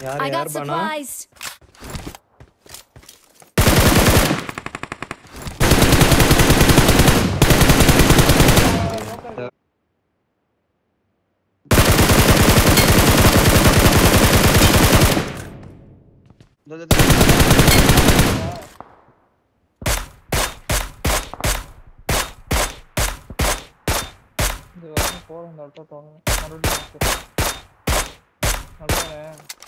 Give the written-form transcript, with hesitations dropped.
I got supplies. இது வரைக்கும் போறோம் இந்த அல்ட்ரா டவுன் மறுபடியும் நல்லா